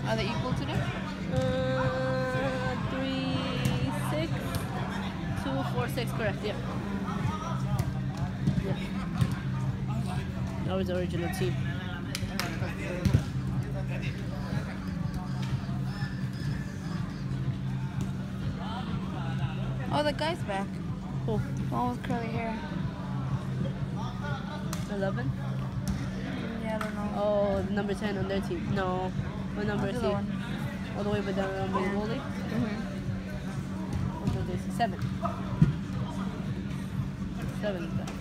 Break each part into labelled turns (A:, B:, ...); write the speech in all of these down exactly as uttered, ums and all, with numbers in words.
A: Are they equal to them?
B: Uh, three, six, two, four, six. Correct. Yeah. Yeah. That was the original team.
A: Oh, the guy's back.
B: Cool.
A: One with curly hair.
B: Eleven.
A: Yeah, I don't know.
B: Oh, number ten on their team. No. What number is
A: I'll
B: he?
A: do the one.
B: All the way but down on the goalie?
A: Mm-hmm.
B: What number is he? Seven. Seven is that.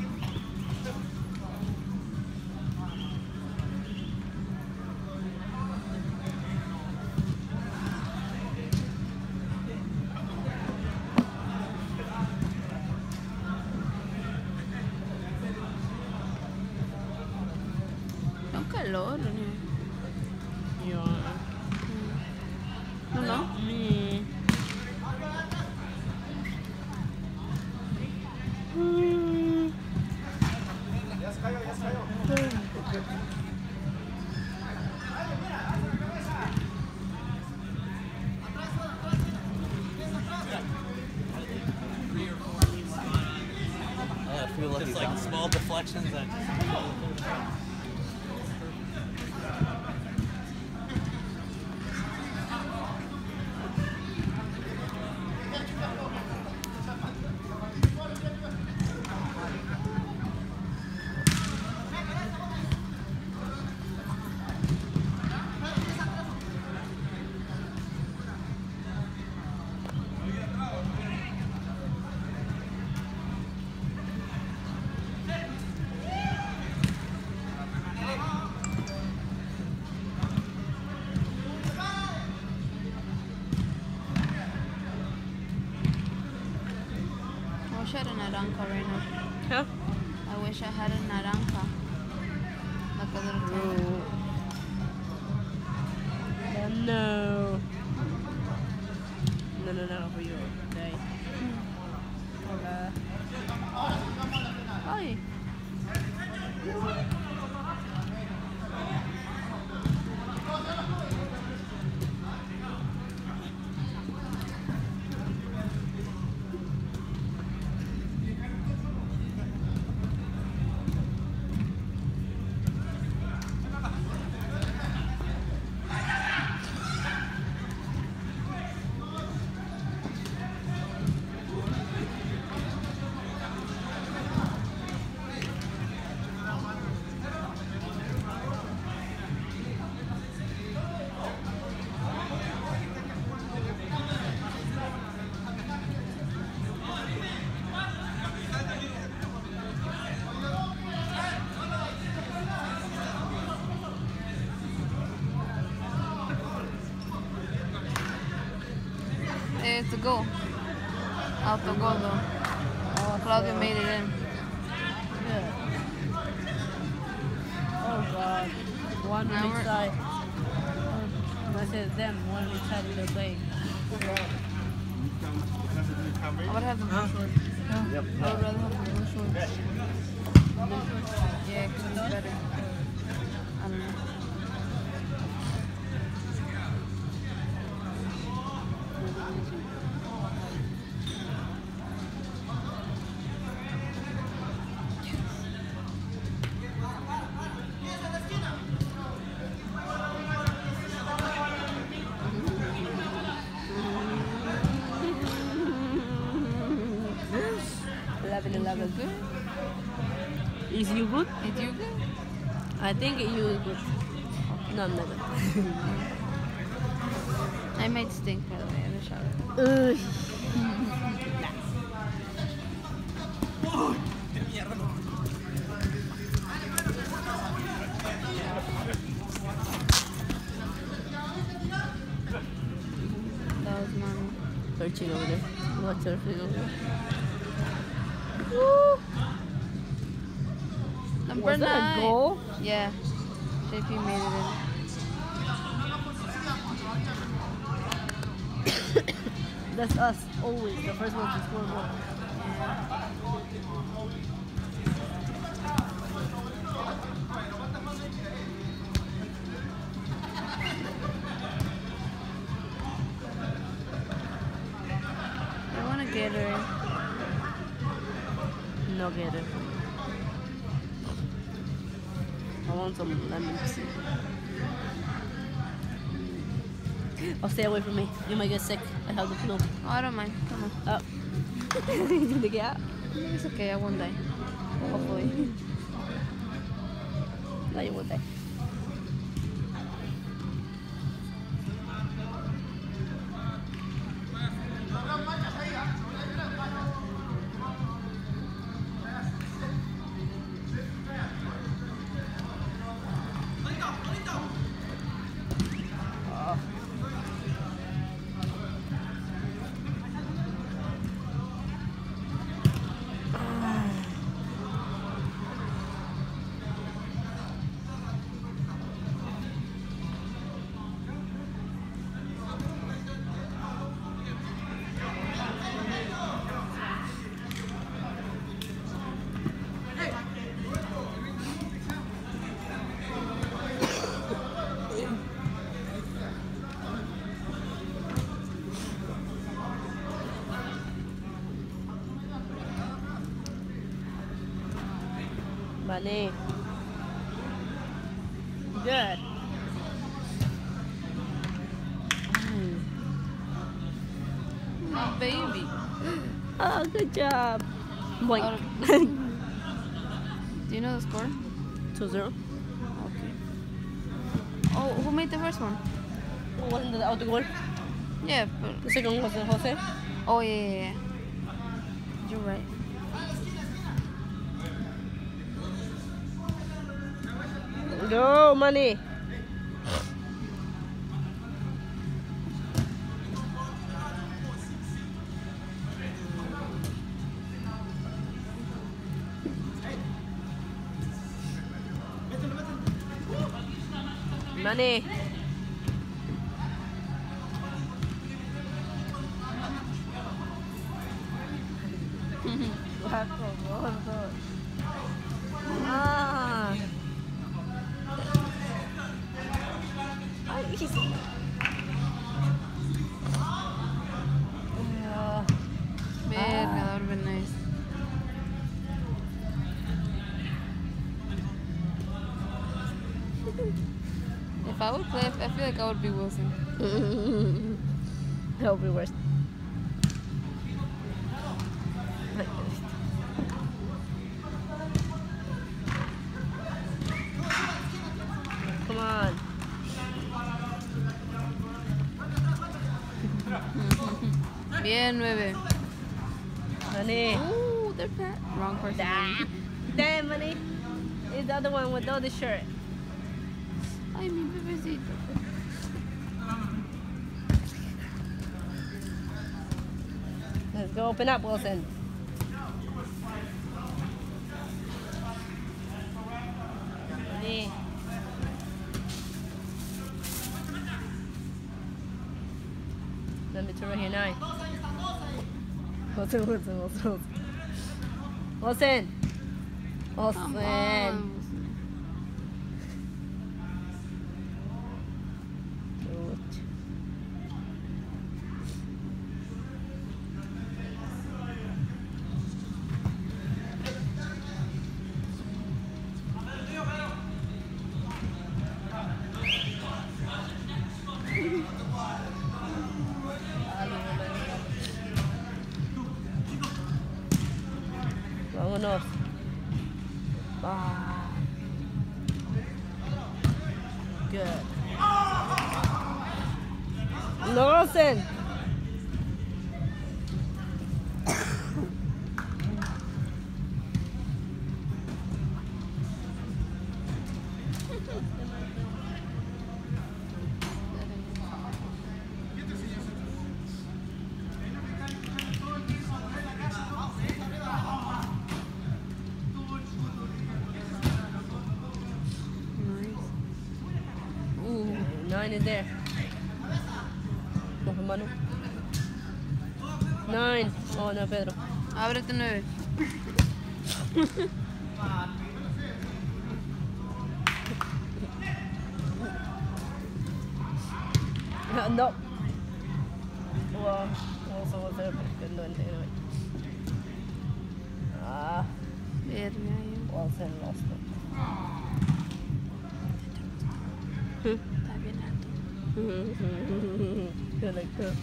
A: Un calor.
B: Yeah.
A: No, no.
B: Me.
C: I feel like it's like small deflections that just
A: I wish I had a naranja right now.
B: Huh?
A: I wish I had a naranja. Like a little tiny.
B: Oh, no. No, no, no, for you. Okay. Hola.
A: Ay. It's a goal. Auto goal though.
B: Oh,
A: Claudio made it in.
B: Yeah. Oh, God. One on
A: Now
B: each
A: we're-
B: side. I said them, one on each side of their playing.
A: I would have them blue shorts.
C: Yep.
A: I would rather have them blue shorts. Yeah, because it's better. I don't know.
B: eleven eleven.
A: Good?
B: Is you good?
A: Is you good?
B: I think you good. No, I'm not good.
A: I might stink by the way in the shower.
B: Ugh.
A: That was mine.
B: Searching over there. What's surfing over there?
A: Number
B: Was that
A: nine.
B: a goal?
A: Yeah. J P made it in.
B: That's us, always. The first one to score a goal. get it. I want some lemon tea. Oh, stay away from me. You might get sick. I have the flu.
A: Oh, I don't mind. Come on.
B: Oh. You gonna get out?
A: It's okay. I won't die. Hopefully.
B: No, you won't die. Money. Good. Mm.
A: My baby.
B: Oh, good job. Boink.
A: Out of- Do you know the score?
B: two zero.
A: Okay. Oh, who made the first one?
B: Wasn't the auto goal?
A: Yeah, but
B: The second one was Jose.
A: oh yeah, yeah, yeah. You're right.
B: Go, money. Money. Ah. Ay, Ah.
A: Verga, that would have been nice. If I would play, I feel like I would be Wilson.
B: That would be worse. Come on.
A: Bien, nueve.
B: Money.
A: Ooh, they're fat. Wrong person.
B: Damn. Damn, money. It's the other one with all the shirt.
A: Ay, mi bebecito.
B: Let's go open up, Wilson. Money. Let me turn right here, nine. Wilson, Wilson, Wilson, Wilson. Wilson.
A: Come
B: Wilson.
A: on.
B: Good. Vámonos. Ah. Good. Wilson.
A: Ooh.
B: Nine is there. Ojo, Manu. Nine. Oh, no, Pedro.
A: Ábrete nueve.
B: No. Well, also was there, but couldn't do anything anyway. Ah.
A: Verga, yo.
B: Wilson lost it.
A: Está bien alto.
B: Good like that.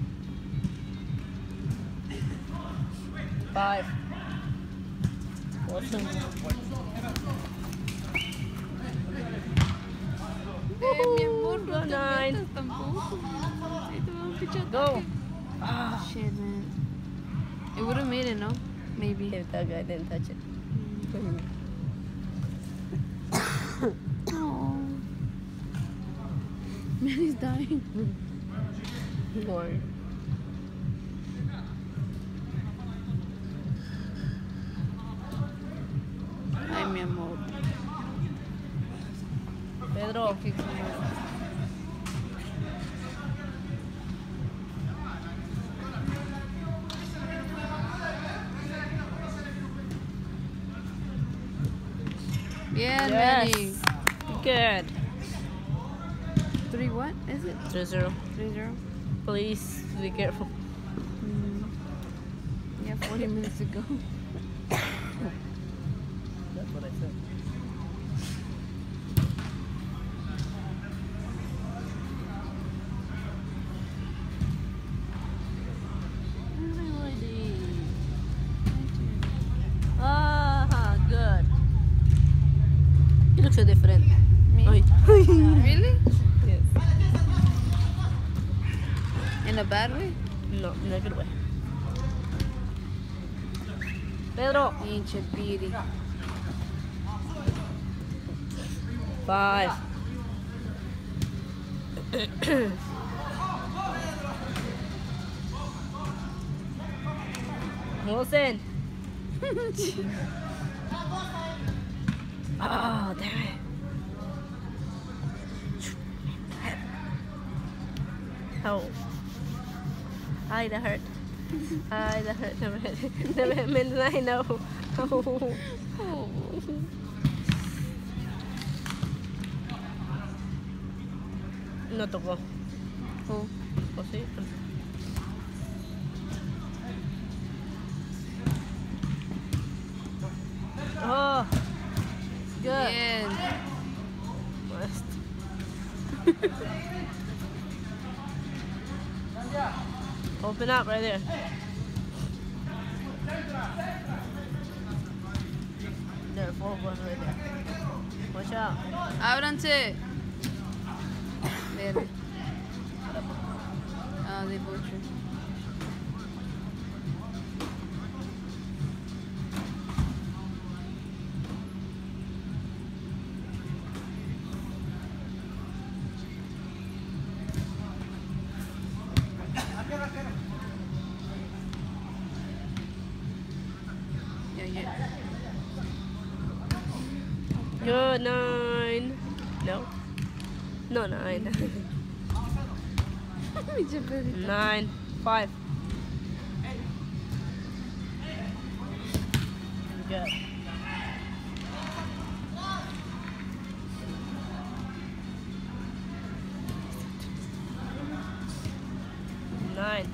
B: Five. Wilson.
A: Eh, mi amor, no
B: Go
A: te
B: nine.
A: metas tampoco. Ahí te va un pinche
B: Go.
A: ataque.
B: Ah.
A: Shit, man. It would have made it, no? Maybe.
B: If that guy didn't touch it.
A: Oh. Man, he's dying.
B: More.
A: Ay, mi amor.
B: Pedro.
A: Qué cagado. Bien, Manny.
B: Good.
A: Three what is it?
B: Three zero.
A: Three zero.
B: Please be careful.
A: Mm. Yeah, forty minutes ago.
B: That's what I said. Ah, good. You look so different.
A: Me?
B: Ay.
A: Really?
B: Yes.
A: In a bad way?
B: No, in a good way. Pedro.
A: Ancient beauty.
B: Five. Wilson. Oh, damn it. Oh. Ay, that hurt. Ay, that hurt. Never hurt. Never hurt. Never I know. Oh.
A: Oh.
B: No tocó.
A: Oh.
B: ¿O sí? Oh. Good.
A: Bien.
B: West. Open up right there. There, four one right there. Watch out.
A: Ábranse. Verde. Ah, they butchered. Yeah, yeah.
B: Good, nine. No. No, nine.
A: Pinche Pedrito.
B: Nine. Five. Good. Nine.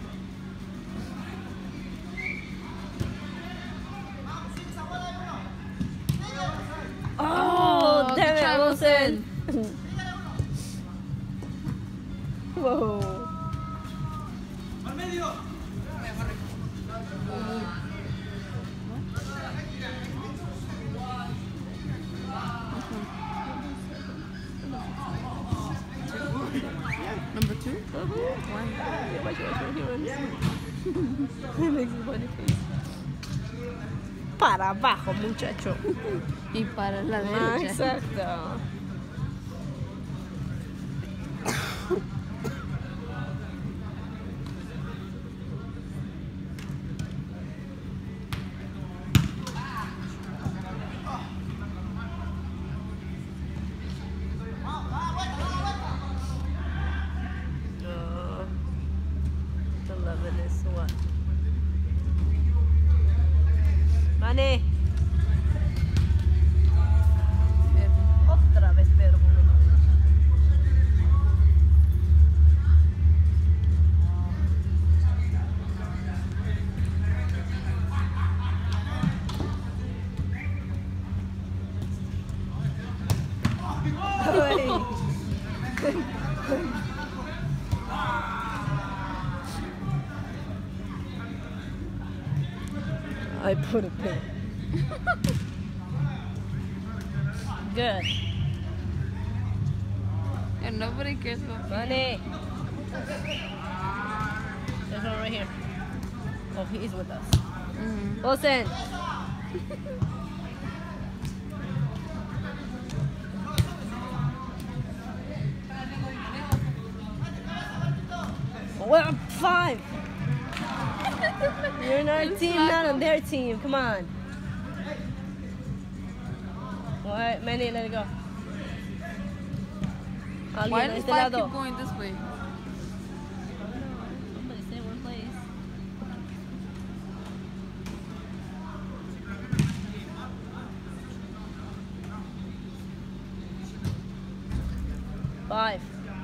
B: Oh,
A: Oh,
B: damn
A: good
B: it,
A: try,
B: Wilson. Whoa.
A: Number two?
B: Uh-huh.
A: One.
B: Yeah, watch it, watch it, watch it. It makes a funny face. Para abajo, muchacho.
A: Y para la
B: Ah,
A: derecha.
B: exacto. Uh, eleven is what? Money.
A: Verde.
B: Otra vez Pedro con el- I put a pin. Good.
A: And nobody cares about
B: Money. There's one right here. Oh, he is with us.
A: mm-hmm.
B: Wilson. Well, five. You're on our team, not on their team. Come on. All right, Manny, let it go. Alguien,
A: Why
B: a
A: does
B: este
A: five
B: lado.
A: keep going this way?
B: Somebody stay in one place. Five.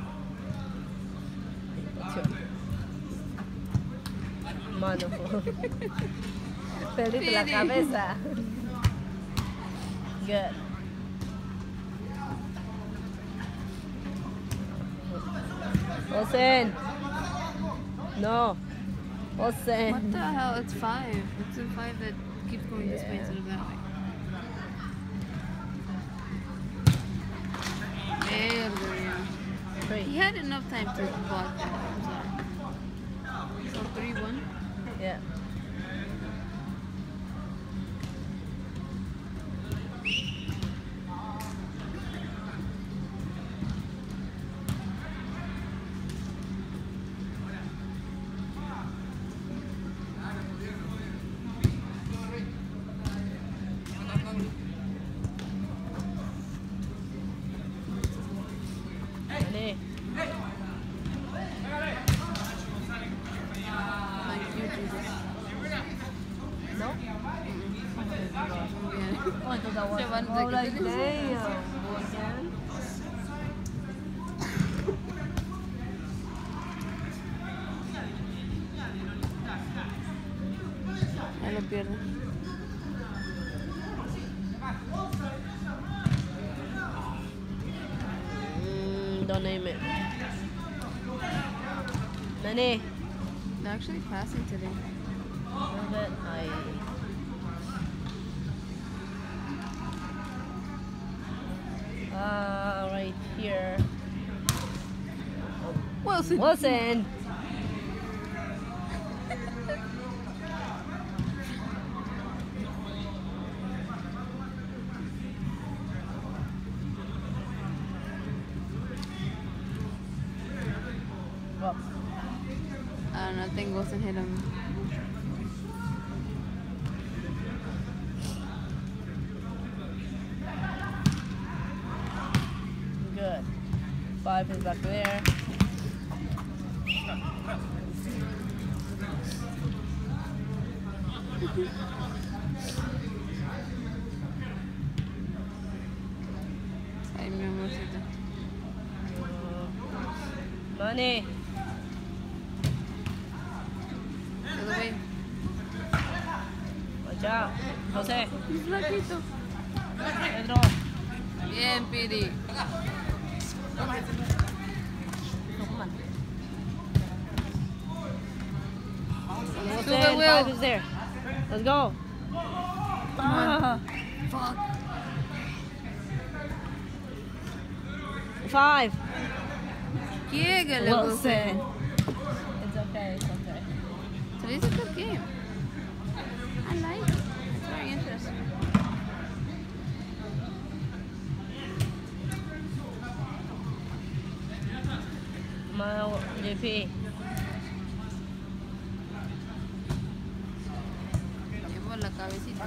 B: Mano. Perdiste la cabeza. Good. Wilson. No. Wilson.
A: What the hell? It's five. It's a five that keeps going this way
B: Yeah.
A: instead of that way. There we go.
B: Three.
A: He had enough time to block that. I'm sorry. So three one.
B: Yeah. Ready?
A: Thank you, Jesus.
B: No?
A: Yeah.
B: Oh, I thought that was.
A: Se van de
B: Oh,
A: que
B: like,
A: tienes-
B: damn. Again?
A: Ya lo pierde.
B: Mm, don't name it. Nani?
A: They're actually passing today.
B: A little bit. I. Uh, right here.
A: Wilson.
B: Wilson. Well,
A: I don't know. I think Wilson hit him.
B: good. Five is back there.
A: Ay, mi amorcito.
B: Money.
A: The other way.
B: Watch out. Jose.
A: He's flaquito.
B: Pedro.
A: Bien, Piri.
B: No, come on.
A: To
B: Jose,
A: the wheel.
B: five is there. Let's go. Ah.
A: Fuck.
B: Five.
A: Quiégale,
B: Wilson.
A: Wilson.
B: It's okay. It's okay.
A: Today's a good game. I like it. It's very interesting.
B: Mile J P.
A: Llevo la cabecita.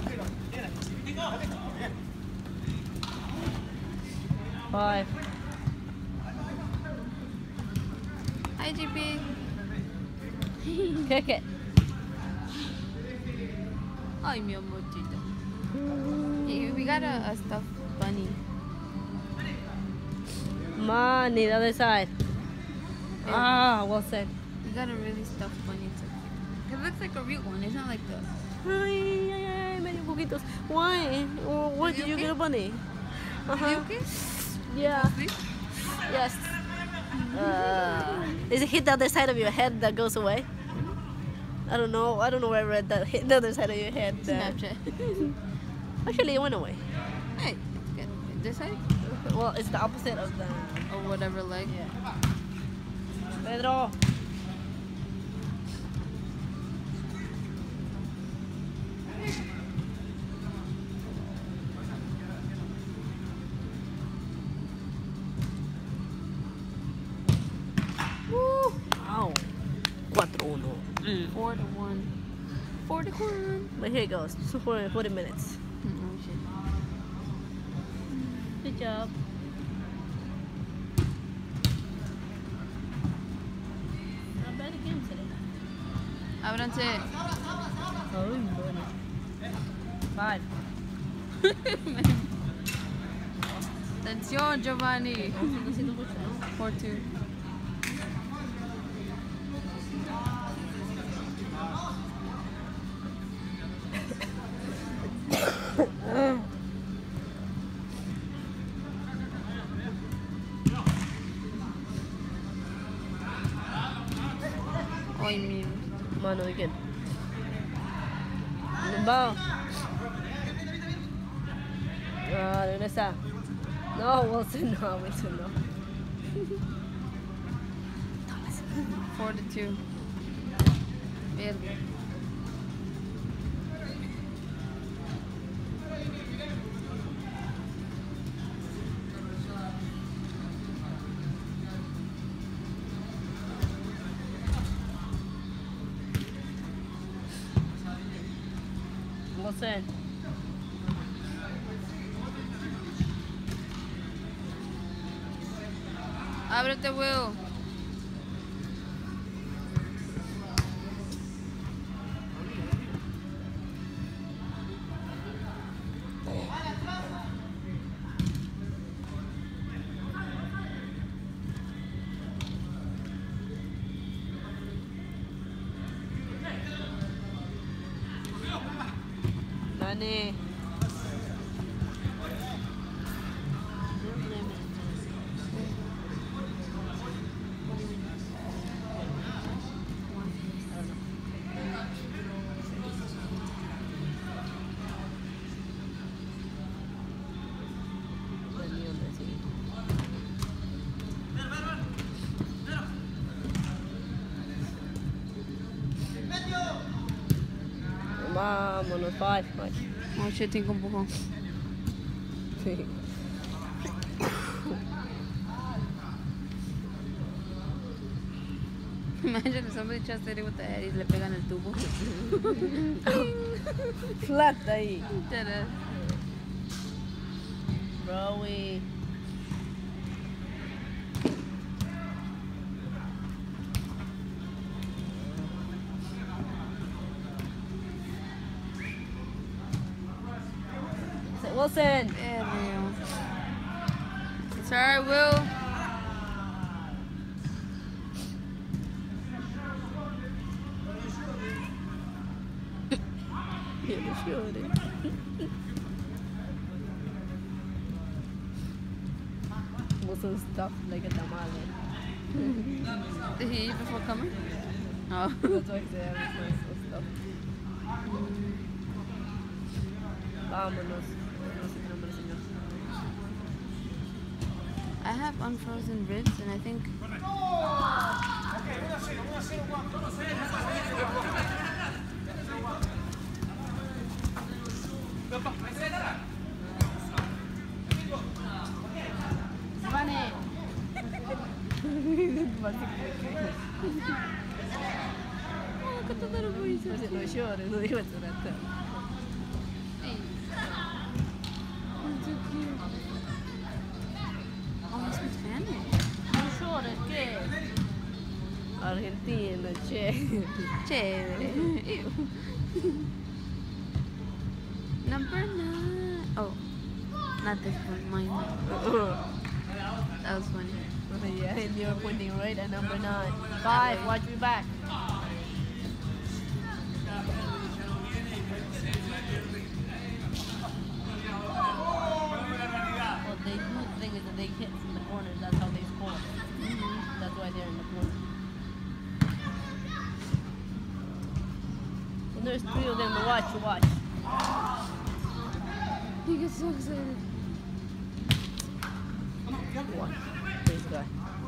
B: Five.
A: Hi, G P.
B: Kick it.
A: Ay, mi amorcito. Yeah, we got a, a stuffed bunny.
B: Money, the other side.
A: Yeah.
B: Ah, well said.
A: We got a really stuffed bunny. It's okay. It looks like a real one. It's not like the...
B: Ay, ay, ay, medio poquitos. Why? Oh, why
A: Is
B: did
A: he
B: you
A: okay?
B: get a bunny?
A: Is
B: Uh-huh.
A: he okay?
B: Yeah. Yes. Uh, is it hit the other side of your head that goes away? I don't know. I don't know where I read that. Hit the other side of your head. uh,
A: Snapchat.
B: Actually, it went away.
A: Hey, good. This side?
B: Well, it's the opposite of the.
A: Or whatever leg.
B: Yeah. Pedro. Woo. Ow. cuatro uno. Mm.
A: Four to one. Four to one.
B: But here it goes. forty, forty minutes.
A: Mm, oh shit.
B: Good job. Not bad again today.
A: Ábranse.
B: Oh, money. Five.
A: Atención, Giovanni. Four two. Ay, mi.
B: Mano, again. Limbaw. Ah, regresa. No, Wilson, no, Wilson, no.
A: Four to two. Verga.
B: Wilson.
A: Ábrete, Will.
B: Nani. Vámonos, five, five.
A: Oh shit, cinco empujó.
B: Sí.
A: Imagine if somebody tries to hit it with the head y le pegan el tubo.
B: Flat ahí.
A: Deadass.
B: Bro, we. Wilson.
A: Verga. It's alright, Will.
B: Yeah, sure it is. Wilson stuffed like a tamale.
A: Did he eat before coming? Oh.
B: That's why I say everything so stuffed. Vámonos.
A: I have unfrozen ribs and I think oh, look at the little boys.
B: No llores, no digas nada.
A: Hey. Oh, so cute. Oh, he speaks Spanish.
B: No llores, ¿qué? Argentina, che.
A: Chévere. Ew. Number nine. Oh, not this one. Mine. That was funny.
B: Yeah, and you're pointing right at number nine. Five, watch me back. What they do thing is that they can right there in the corner. Well, there's three of them. Watch, watch.
A: He gets so excited.
B: Watch. This guy.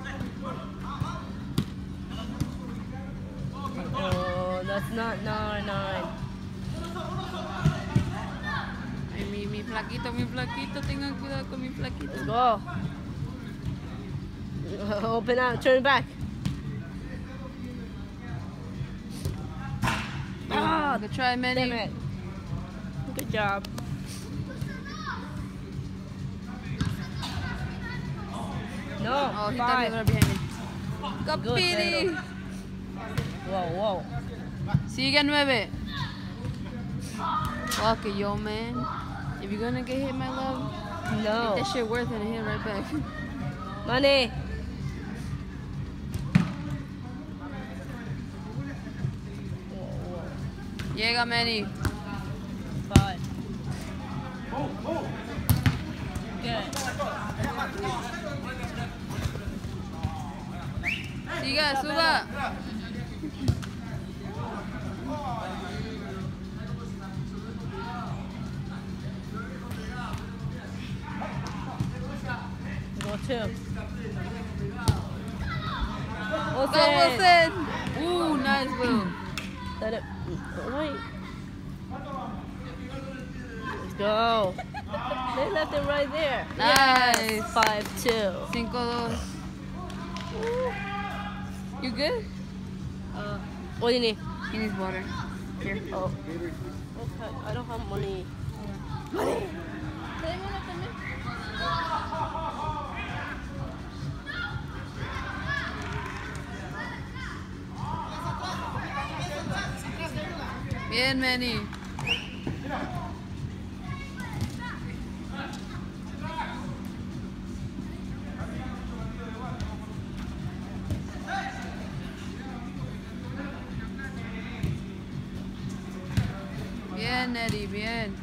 B: Oh, that's not nine nine.
A: Ay, mi, mi flaquito, mi flaquito. Tengan cuidado con mi flaquito.
B: Let's go. Open out. Turn back. Ah,
A: Good try, Manny.
B: damn it. Good job. No.
A: Oh, he thought he
B: five.
A: was behind me.
B: Good,
A: Kapiri.
B: Pedro. Whoa, whoa.
A: Sigue nueve. Fuck it, yo, man. If you're gonna get hit, my love,
B: No.
A: make that shit worth it and hit right back.
B: Money. Whoa, whoa.
A: Llega, Manny.
B: Five. Good.
A: Siga, suba.
B: Go two.
A: Go,
B: Wilson.
A: Wilson. Ooh, nice move.
B: Let it. Wait. Let's go. They left it right there.
A: Nice.
B: Yes. Five two.
A: Cinco dos. You good?
B: Uh, what do you need?
A: He needs water. Here.
B: Oh. Okay. I don't have money. Money.
A: Bien, Manny. Bien, Eddie, bien.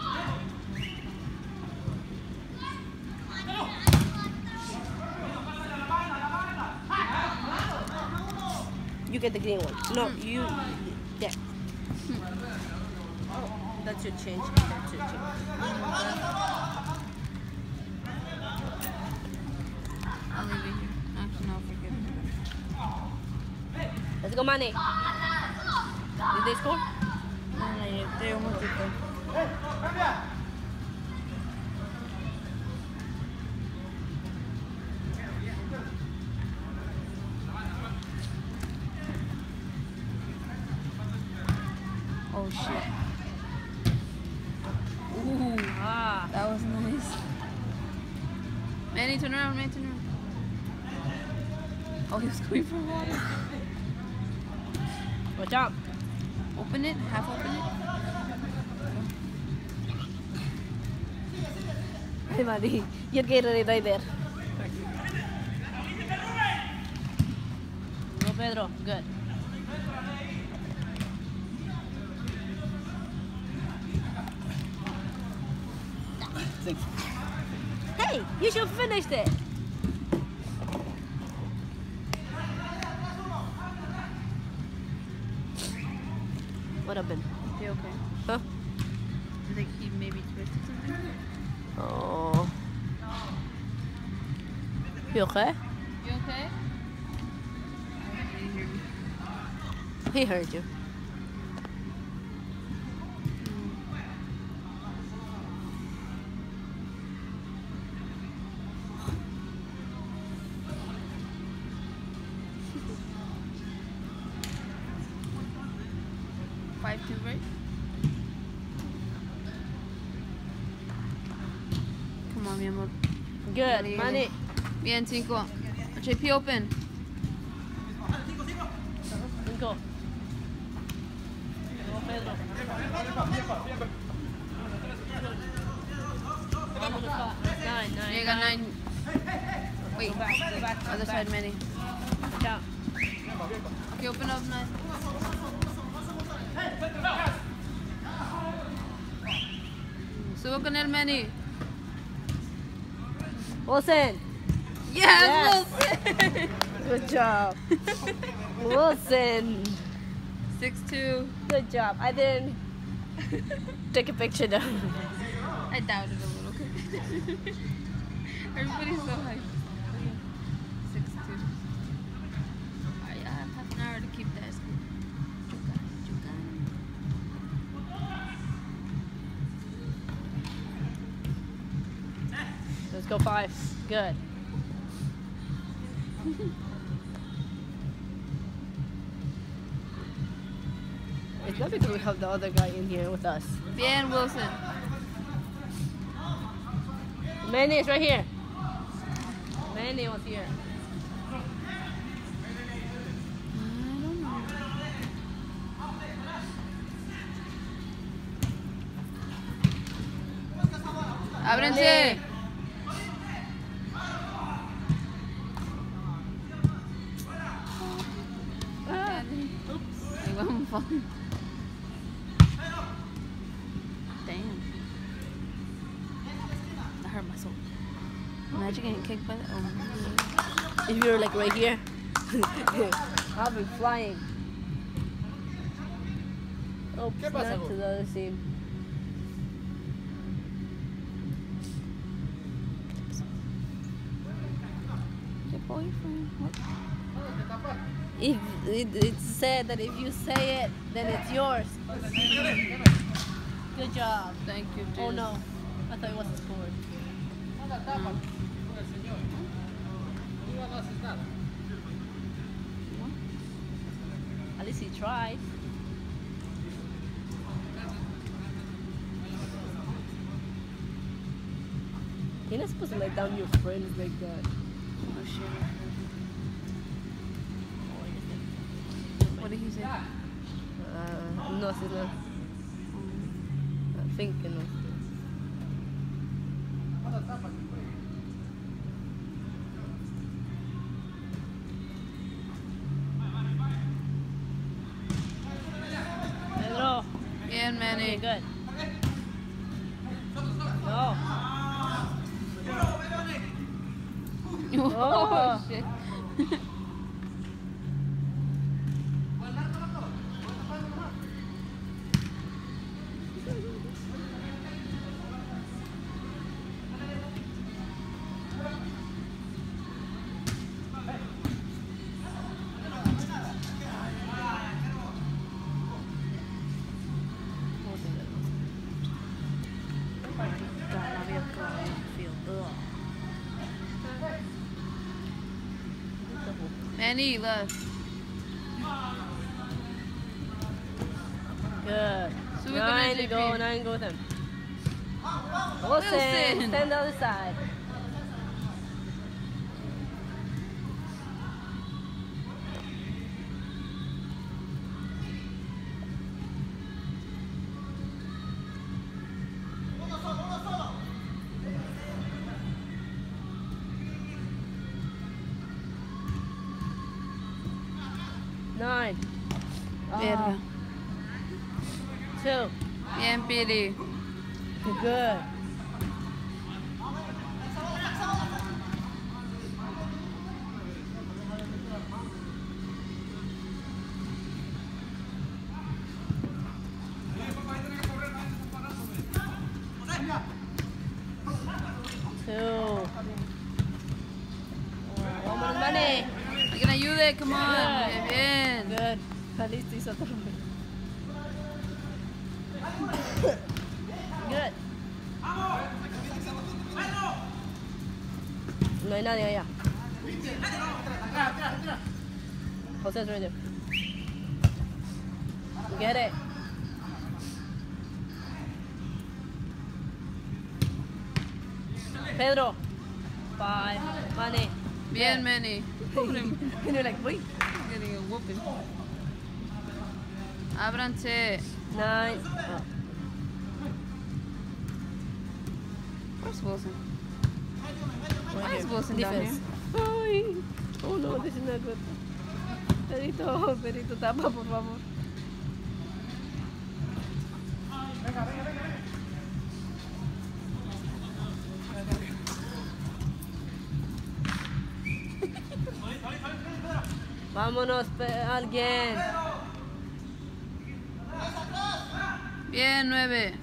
B: You get the green one. No, you. Yeah. That's your change. That's your change.
A: I'll leave it here. Actually, no, forget it.
B: Let's go, money. Did they score?
A: No, no, yeah, they almost did that. Oh shit. Ooh,
B: Ah.
A: that was nice. Manny, turn around, Manny, turn around. Oh, he was going for water.
B: Watch out.
A: Open it, half open it.
B: Hey, buddy. You're getting it right there. Go, Pedro. Good. Hey, you should finish it. What happened?
A: You okay?
B: Huh?
A: I think he maybe twisted something.
B: Oh. You okay?
A: You okay? Did you hear me?
B: He heard you.
A: Five two, right? Come on, mi amor.
B: Good.
A: Dale,
B: Money.
A: Bien, cinco. J P open.
B: Go. Go, Pedro. Nine, nine,
A: Llega nine. Wait,
B: Go back, go back.
A: other side, Manny.
B: Watch out.
A: Okay, open up nine. Subo con él, Manny.
B: Wilson.
A: Yes,
B: Yes.
A: Wilson.
B: Good job. Wilson.
A: Six two.
B: Good job. I didn't take a picture though.
A: I doubted a little. Everybody's so hyped. Six two. Alright, I have half an hour to keep that scoop. You got it, you got it.
B: Let's go five. Good. It's not because we have the other guy in here with us.
A: Bien, Wilson.
B: Manny is right here. Manny was here.
A: I don't know. Ábrense.
B: Ah.
A: Ahí vamos. Damn. That hurt my soul. Imagine getting kicked by that. Oh,
B: If you're like right here, I'll be flying. Oh,
C: ¿Qué
B: not
C: pasa,
B: to the other team.
A: your boyfriend. What?
B: If it, it's said that if you say it, then it's yours. Good job.
A: Thank you, dude.
B: Oh no, I thought it was a score. At least he tried. You're not supposed to let down your friends like that.
A: Oh shit. What did he say?
B: Uh, no, she's not. I think no. Pedro.
A: Bien, Manny.
B: Okay, good. No.
A: Oh, shit. Manny left.
B: Good.
A: So we're
B: nine
A: gonna
B: to go,
A: J P.
B: nine go with him. Wilson,
A: Wilson.
B: stand the other side. Nine.
A: Verga.
B: Two.
A: Bien, Piri.
B: Good. Two. Oh, one more money.
A: Alguien ayude, come on.
B: Good.
A: Bien.
B: Good. At least hizo otro. Good. No hay nadie allá. José's right there. Get it. Pedro. Five. Money.
A: Bien, Manny.
B: And you're like, wait.
A: Getting a whooping. Ábranse.
B: Nine. Oh.
A: Where's Wilson?
B: Right
A: Why is
B: here.
A: Wilson down
B: Defense. Ay. Oh no, this is not good. Pedrito, Pedrito, tapa, por favor. Vámonos, pe- alguien.
A: Bien, nueve.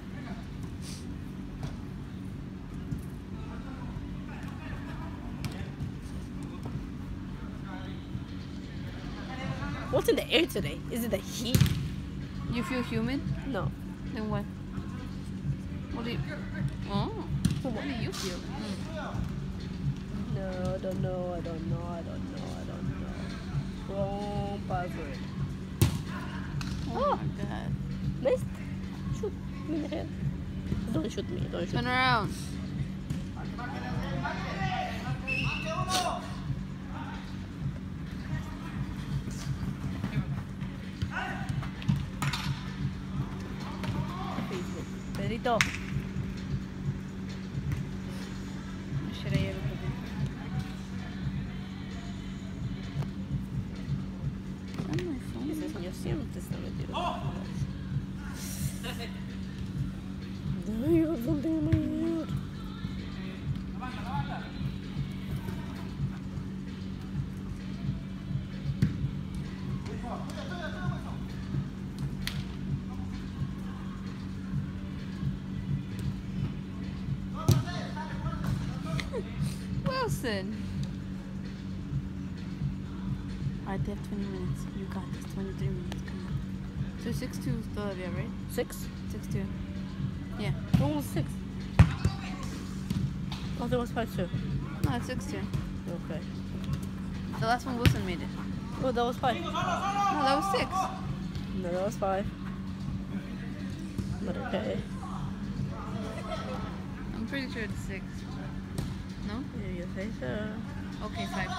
B: What's in the air today? Is it the heat?
A: You feel humid?
B: No.
A: Then what? What do you? Oh. What do you feel?
B: No, I don't know, I don't know, I don't know, I don't know. Wrong password.
A: Oh,
B: Oh.
A: my god.
B: Nice. Shoot me in the head. Don't shoot me, don't shoot
A: Turn
B: me.
A: around.
B: Pedrito.
A: Should I ever put it? On my phone.
B: Ese señor siempre está metido. I got something in my ear.
A: Wilson. Alright, they have twenty minutes. You got this. twenty-three minutes. Come on. So six two todavía, right?
B: Six?
A: six two. Yeah.
B: When was six? Oh, there was five too.
A: No, it's six two.
B: Okay.
A: The last one Wilson made it.
B: Oh, that was five.
A: No, that was six.
B: No, that was five. But okay.
A: I'm pretty sure it's six. No?
B: Yeah, you say so.
A: Okay, five.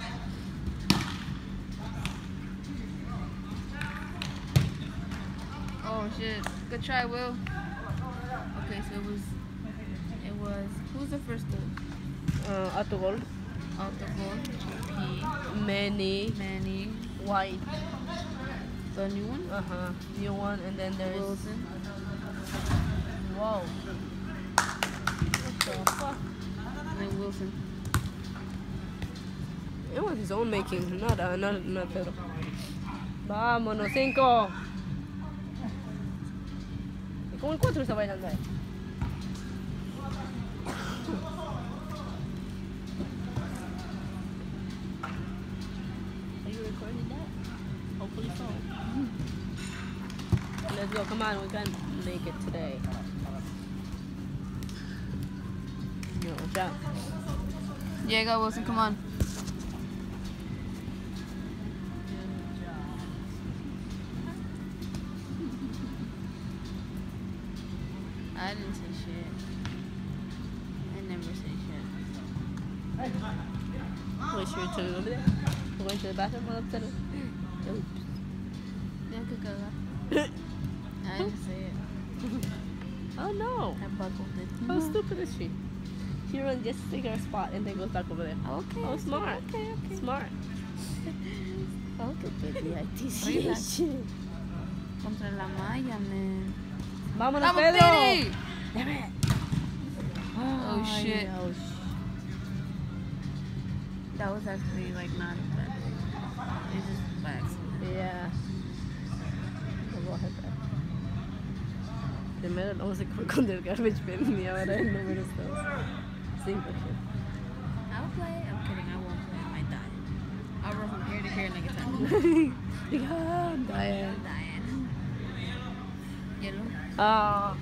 A: Oh shit. Good try, Will. Okay, so it was it was who was the first goal?
B: Uh, at the goal.
A: Auto goal. G P.
B: Many.
A: Manny.
B: White.
A: The new one?
B: Uh huh. New one, and then there's.
A: Wilson.
B: Whoa. What the fuck?
A: And then Wilson.
B: It was his own making, not uh, not not Pedro. Vámonos, cinco. ¿Y cómo el cuatro está bailando ahí? Are you recording that? Hopefully so. Let's go, come on, we can make it today. No, ya.
A: Llega, Wilson, come on. I didn't say shit. I never say shit.
B: Wait, should we turn it over there? We're going to the bathroom while I'm turning. Oops.
A: Yeah, good girl. I didn't say it.
B: Oh no!
A: I buckled it.
B: How stupid is she? She runs just to take her spot and then goes back over there.
A: Okay.
B: Oh, smart.
A: Okay, okay.
B: Smart.
A: Okay.
B: Baby, I teach
A: Relax.
B: you.
A: Contra la malla, man.
B: Vámonos,
A: Vamos,
B: Pedro!
A: Piri!
B: Damn it!
A: Oh, shit.
B: Oh, sh
A: That was actually like not bad. It's just by accident.
B: Yeah. I'll go ahead there. Primero vamos a comer con el garbage bin y ahora el número dos. Cinco.
A: I'll play. I'm kidding. I won't play. I might die. I'll run from here to here like a time.
B: Yeah, I'm dying.
A: I'm dying. Yellow.
B: Ah.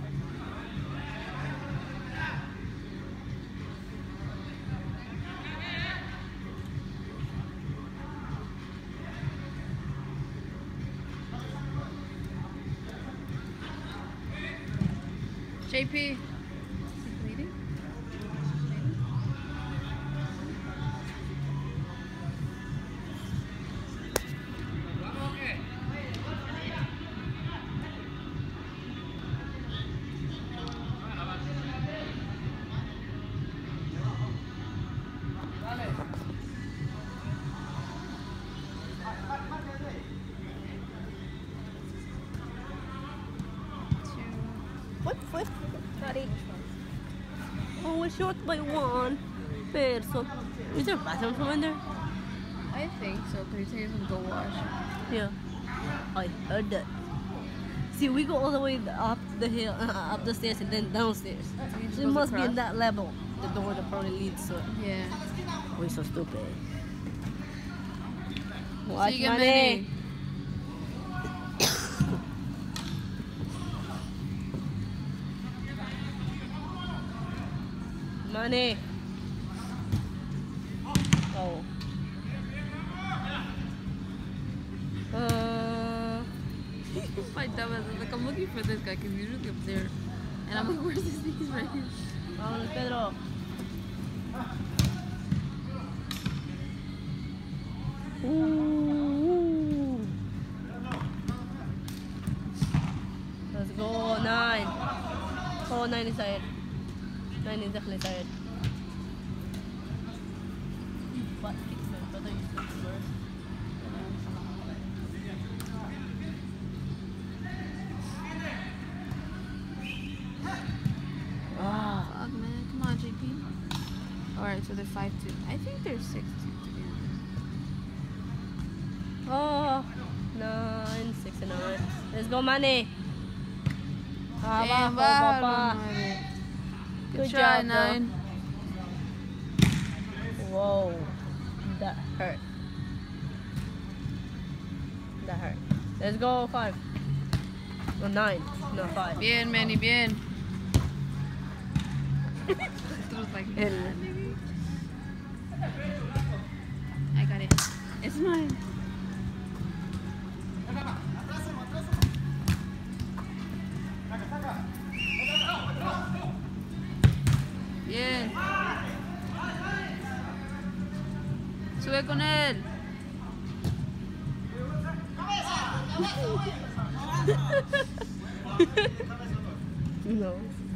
A: J P. Is he bleeding?
B: What? What? Sorry. Oh, we're short by one person. Is there a bathroom from in there?
A: I I think so, because he says he's gonna go wash.
B: Yeah. I heard that. See, we go all the way up the hill, uh, up the stairs, and then downstairs.
A: So he just
B: So it
A: goes
B: must be
A: across?
B: in that level. The door that probably leads to it.
A: Yeah.
B: We're so stupid.
A: So
B: Watch
A: you get
B: money.
A: many.
B: Money. Oh. Uh,
A: My dumb ass is like, I'm looking for this guy because he's usually up there. And I'm like, where's this thing? He's right here.
B: Vámonos, Pedro. Ooh. Let's go, nine. Oh, nine is tired. Nine is definitely tired. Butt kicks, man. But I used to first. Ah.
A: Fuck, man. Come on, J P. Alright, so they're five two. I think they're six two, to be honest.
B: Oh, nine, six, and nine. Let's go, money.
A: Damn,
B: Abajo,
A: bájalo,
B: papá.
A: nueve. Good
B: Good
A: try,
B: job, bro.
A: nine.
B: Whoa, that hurt. That hurt. Let's go, five. No, nine. No, five.
A: Bien, Manny, bien. It was like,
B: El-
A: I got it. It's mine. Bien. Sube con él.
B: No.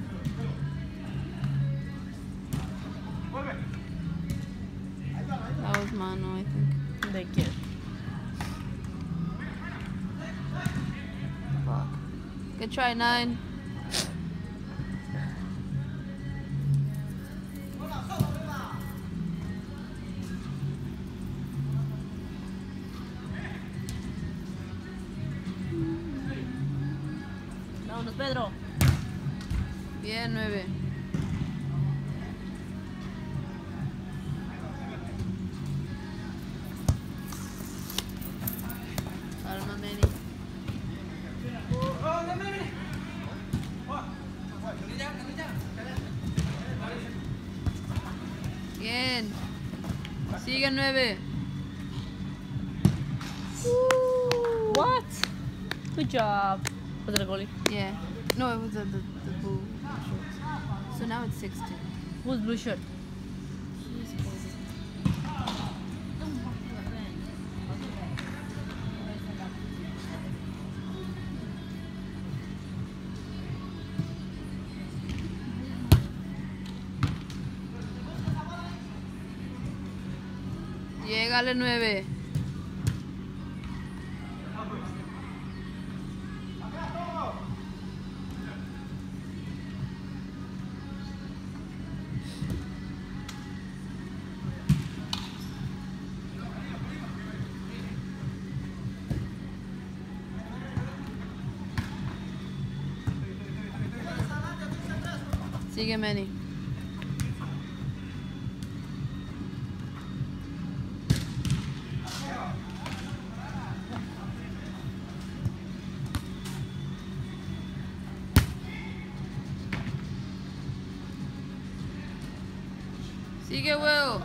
A: That was mano, I think.
B: They can't.
A: Fuck. Good try, nine.
B: Vámonos, Pedro.
A: Bien, nueve. Ahora más Manny. Bien. Sigue nueve.
B: What? Good job. Was it a goalie?
A: Yeah. No, it was the, the, the blue shorts. So now it's six two.
B: Who's blue shirt?
A: Llegale nueve. Sigue Manny. Sigue Will.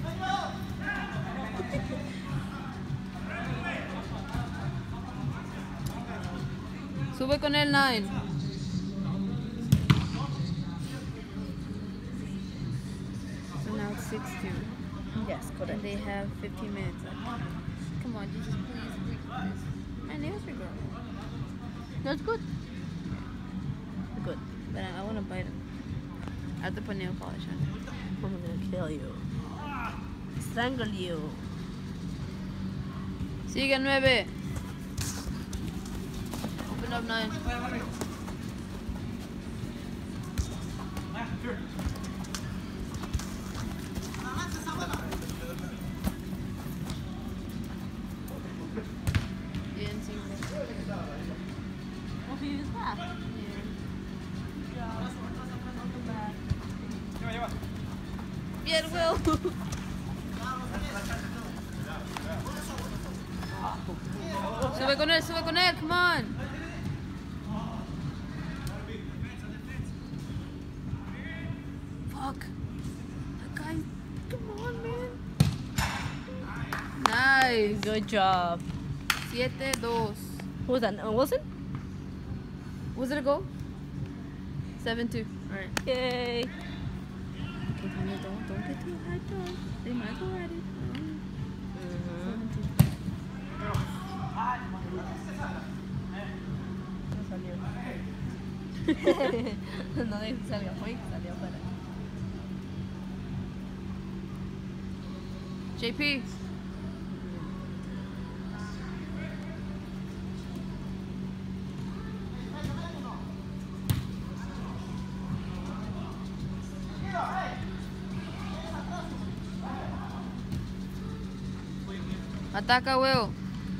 A: Sube con el nine. So now it's six two.
B: Yes,
A: And
B: correct.
A: they have fifteen minutes left. Come on, Jesus, please, please, please. My nails are growing.
B: That's good. Good.
A: But I, I want to bite them. I have to put nail polish on it.
B: I'm gonna kill you. Strangle you.
A: Sigue nueve. Open up nine. Sube con él, sube con él, come on. Fuck. That guy, come on, man. Nice.
B: Good job.
A: Siete, dos.
B: Who was that? Uh, Wilson?
A: Was it a goal? Seven, two. Alright.
B: Yay.
A: Okay, don't, don't get too hyped up. They might go at it. Seven, two.
B: No dejes que salga, fue que salió afuera.
A: J P. Ataca, Will.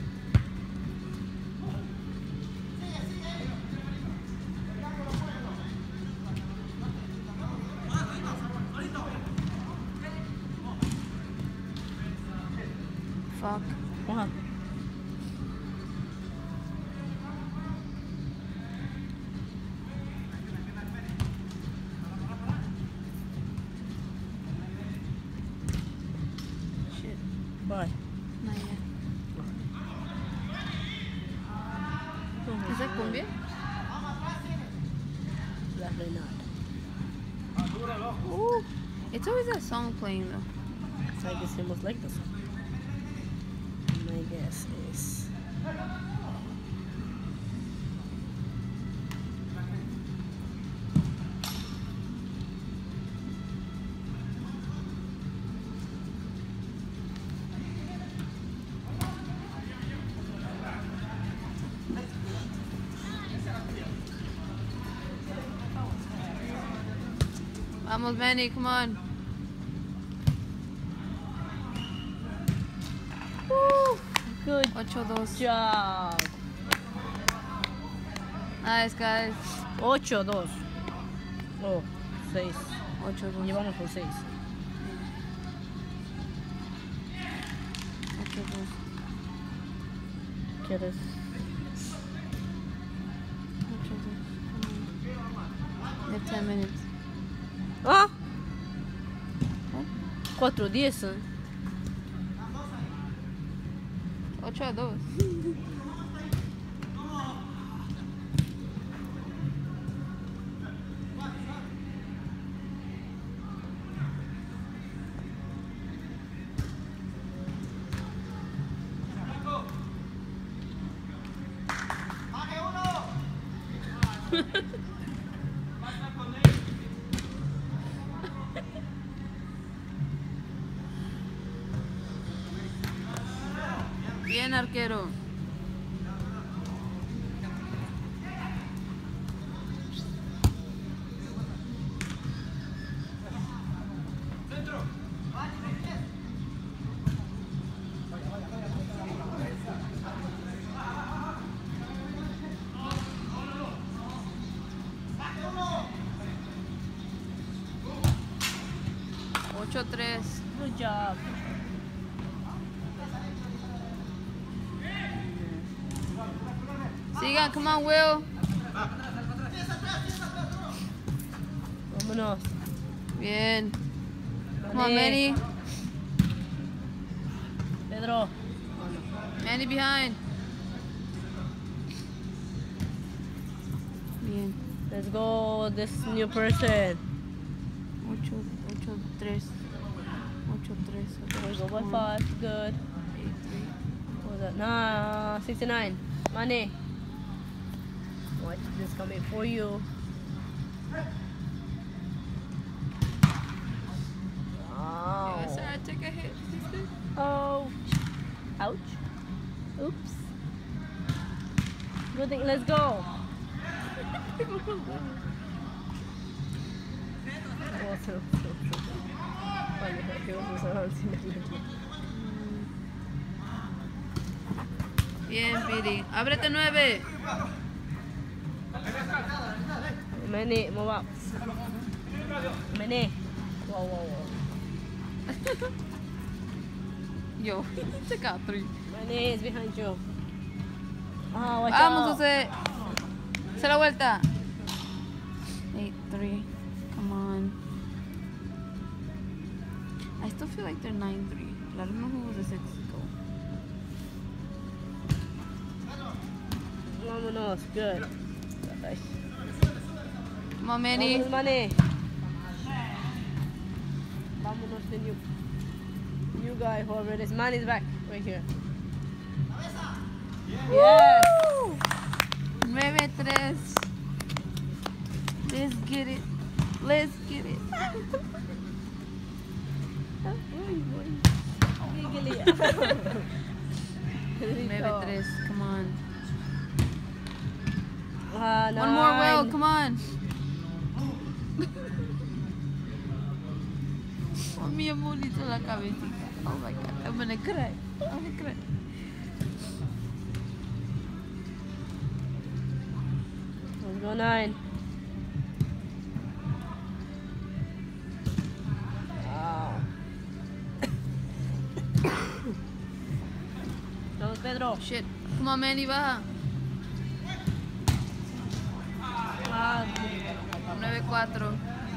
A: Fuck.
B: What?
A: Shit.
B: Why?
A: Not yet. Is that cumbia?
B: Definitely not.
A: Ooh. It's always that song playing though.
B: So I guess it was like this one. My guess is.
A: Vamos, Manny, come on.
B: Woo! Good
A: Ocho, dos.
B: job.
A: Nice, guys.
B: Ocho, dos. Oh, seis.
A: Ocho, dos.
B: Llevamos por seis.
A: Ocho, dos.
B: ¿Quieres?
A: Ocho, dos. Come on. We have ten minutes.
B: Ah!
A: Huh?
B: Cuatro, diez. ¿Eh?
A: Ocho a dos. Bien, arquero. Ocho, tres.
B: Good job.
A: Sigan, come on, Will.
B: Vámonos.
A: Bien. Come on, Manny.
B: Pedro.
A: Manny behind. Bien.
B: Let's go, this new person.
A: Ocho, ocho, tres. Ocho, tres.
B: We go by five. Good.
A: Eight, three.
B: What was that? Nah, sixty-nine. Money. Watch this coming for you. Oh.
A: Yes, sir, I took a hit.
B: Oh. Ouch. Oops. Good thing. Let's go.
A: Bien, Piri. Ábrete nueve.
B: Many, move up. Many. Whoa, whoa, whoa.
A: Yo, he took out three.
B: Manny is behind you. Oh, watch
A: Vamos,
B: out.
A: Jose. Se la vuelta. Eight, three. Come on. I still feel like they're nine, three. I don't know who was the six. Go.
B: Vámonos, good.
A: Come on, Manny.
B: Vámonos, Manny. Vámonos, the new, new guy, whoever it is. Manny's back, right here. Yes.
A: Nueve, tres. Let's get it. Let's get it. Nueve, tres. Come on.
B: Uh,
A: One more, Will. Come on. Oh, mi amorito la cabecita. Oh my God. I'm gonna cry. I'm gonna cry.
B: Let's go nine. Wow. Vamos, Pedro.
A: Shit. Come on, Manny, baja.
B: Ah,
A: Nueve, cuatro.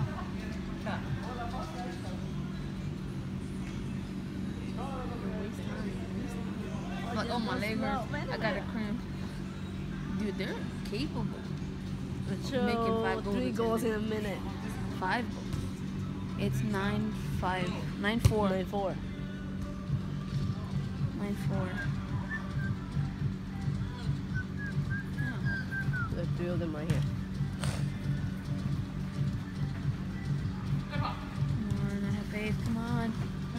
A: Like, oh, my leg hurts. I got a cramp. Dude, they're capable.
B: Show
A: Making five goals
B: three
A: in
B: goals
A: ten
B: in a minute.
A: Five goals. It's nine, five. Nine, four.
B: Nine four.
A: Nine, four.
B: There's three of them right here.
A: Come on, I have faith. Come on.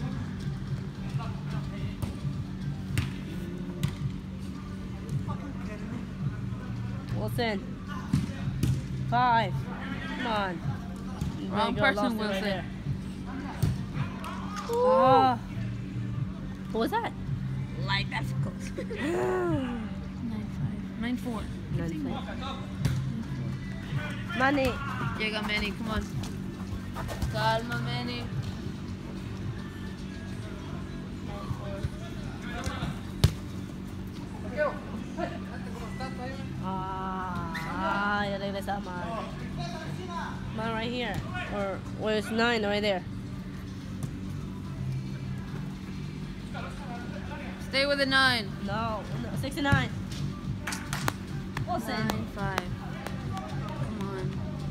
B: Wilson. Five. Come on.
A: Wrong
B: There you go,
A: person,
B: lost it right
A: Wilson.
B: there. Ah. What was that?
A: Like, that's close. Nine, five. Nine, four.
B: Nine four. Manny.
A: Llega Manny, come on. Calma, Manny.
B: Ah, ya regresa man. Man right here. Or where's nine right there?
A: Stay with the nine.
B: No, no sixty-nine. Wilson.
A: Nine, five. Come on.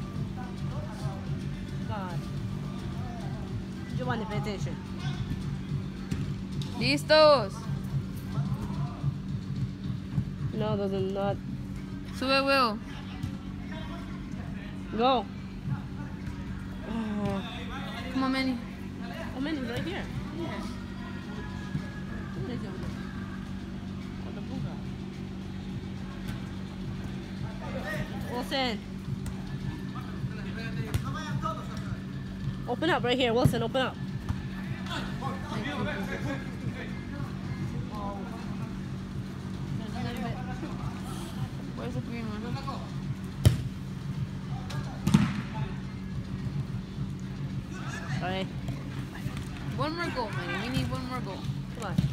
B: God. Giovanni, pay attention.
A: Listos.
B: No, those are not.
A: Sube, Will.
B: Go. Oh,
A: Come on, Manny.
B: oh man, he's right here.
A: Yeah.
B: Wilson. Open up right here, Wilson. Open up.
A: Where's the green one?
B: Alright,
A: One more goal, Manny. We need one more goal.
B: come on.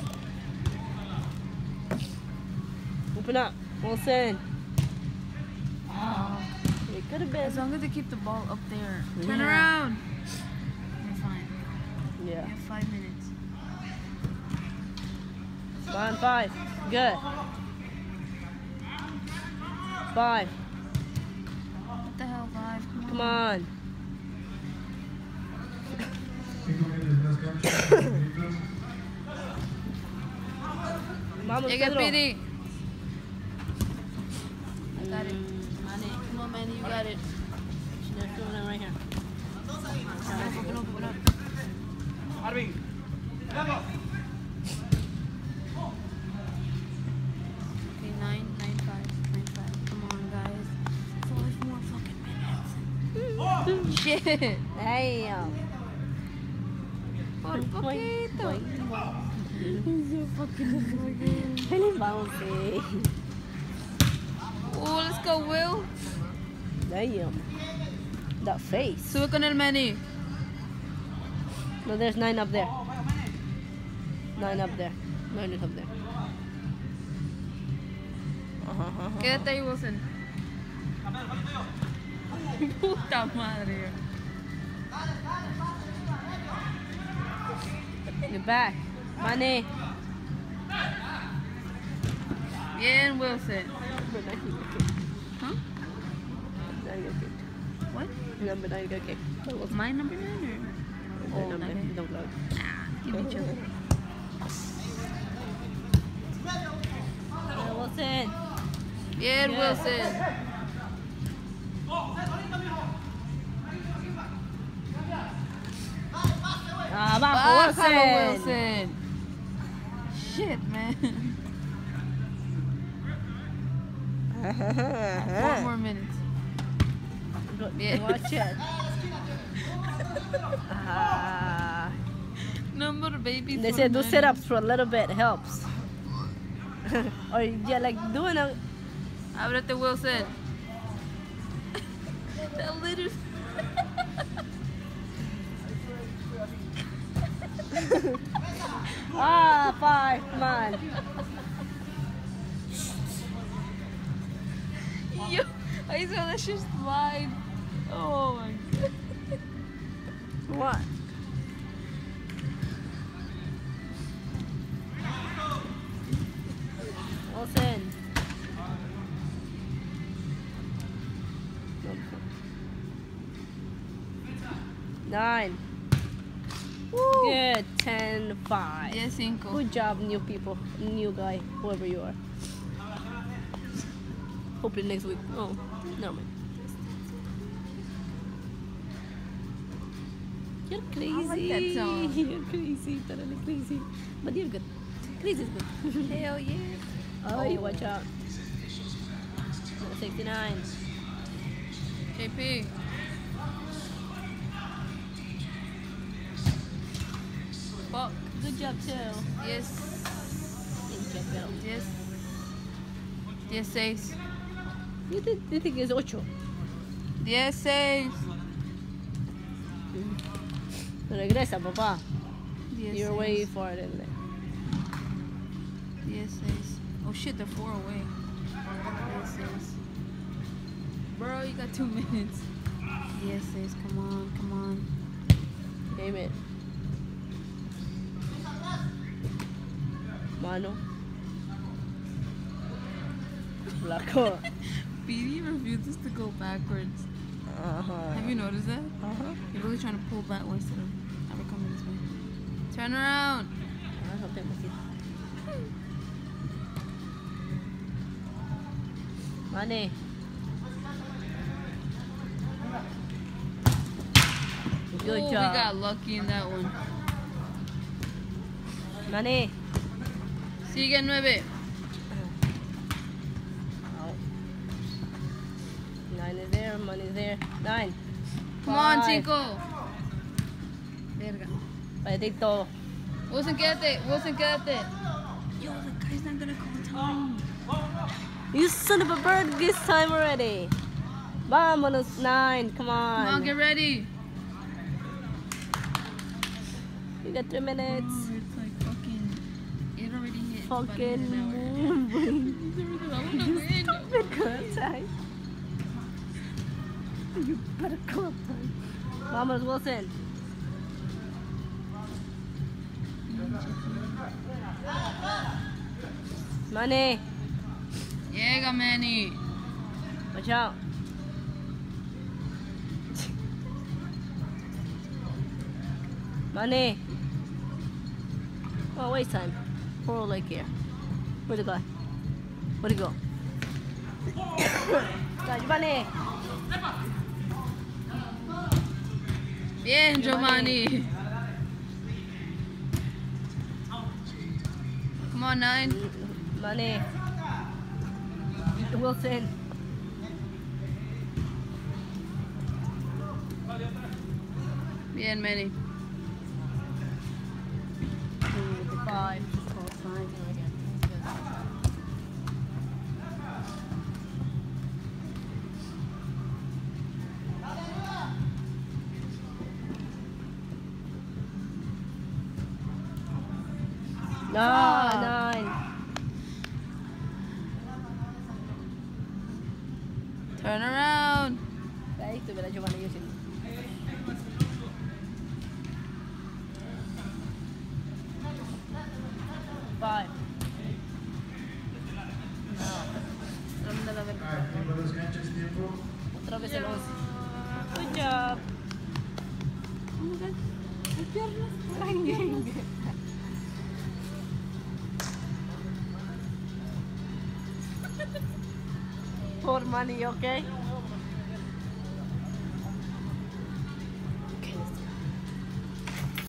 B: Open up, Wilson.
A: Oh.
B: It could have
A: As
B: been.
A: long as they keep the ball up there. Turn
B: Yeah.
A: around. We're fine. We
B: Yeah.
A: have five minutes.
B: Fine, five. Good. Five.
A: What the hell, five? Come on.
B: Come on. Vamos,
A: Llega
B: Pedro.
A: Piri. I got it. Manny. Come on, Manny. You got it.
B: There's two of them right here.
A: Open up, open up. Okay, nine, nine, five, nine, five. Come on, guys. Five more fucking minutes. Shit.
B: Damn.
A: Por poquito.
B: Really bouncy.
A: Oh, let's go, Will.
B: Damn. That face.
A: Sube con el Manny.
B: No, there's nine up there. Nine up there. Nine is up there.
A: Quédate ahí, Wilson. Puta madre.
B: You're back. Money.
A: Bien, Wilson.
B: Number nine got kicked.
A: Huh?
B: Nine got kicked.
A: What?
B: Number nine got kicked. That was
A: My number nine or?
B: oh,
A: Oh,
B: number.
A: nine.
B: Don't look.
A: Give me chill.
B: That was it.
A: Bien,
B: Yeah.
A: Wilson.
B: Ah, bajo
A: Bájalo,
B: Wilson.
A: Wilson. Shit, man. Four more minutes. Yeah.
B: Watch it. Ah.
A: Number baby.
B: They
A: for
B: said do
A: men.
B: sit-ups for a little bit helps. Or yeah, like doing a
A: Ábrete, Wilson. That little.
B: ah five. Come on.
A: Yo, I saw that shit slide. Oh my god.
B: What? Wilson. Nine.
A: Woo.
B: Good. Ten. Five.
A: Diez cinco.
B: Good job, new people, new guy, whoever you are. Hopefully next week. Oh, no man. You're crazy.
A: I like that song.
B: You're crazy, totally crazy. But you're good. Crazy is good.
A: Hell yeah.
B: Oh, you watch out. sixty-nine.
A: J P. Fuck.
B: Good job too.
A: Yes.
B: Thank you, girl.
A: Yes. Dieciséis.
B: You think, you think it's ocho?
A: Dieciséis.
B: Regresa, papá.
A: Dieciséis.
B: You're way far in there.
A: Dieciséis. Oh shit, they're four away. Dieciséis. Bro, you got two minutes. Dieciséis, come on, come on.
B: Amen. Mano. Blanco.
A: B D refuses to go backwards.
B: Uh-huh.
A: Have you noticed that?
B: Uh-huh.
A: You're really trying to pull backwards instead of ever coming this way. Turn around.
B: Ah, no te emociones. Mane. Good
A: Ooh,
B: job.
A: We got lucky in that one.
B: Mane.
A: Sigue nueve.
B: Out. Nine is there, money's there. Nine.
A: Come on,
B: Five.
A: cinco. Verga.
B: Para ti todo.
A: Wilson, quédate. Wilson, quédate. Yo, the guy's not gonna call time.
B: You son of a bird, this time already. Vámonos, nine. Come on.
A: Come on, get ready.
B: You got three minutes.
A: Oh, it's like fucking. It already hit. It's about to hit
B: Fucking
A: an hour.
B: moving.
A: I wanna win.
B: Stupid contact. You better call time. Vámonos, Wilson. Money.
A: Llega, Manny.
B: Watch out. Money. Oh, waste time. Poor old lake here. Where'd it go? Where'd it go? Got you, Money.
A: Bien, Giovanni. Come on, nine.
B: Money. Wilson.
A: Bien, Manny.
B: Five. Ah, nine.
A: Turn around.
B: Ahí estuviera Giovanni yo sí. Five. No. Ronda la verdad. Otra vez el once. Good job.
A: Oh my God. Mis piernas.
B: Poor money, okay?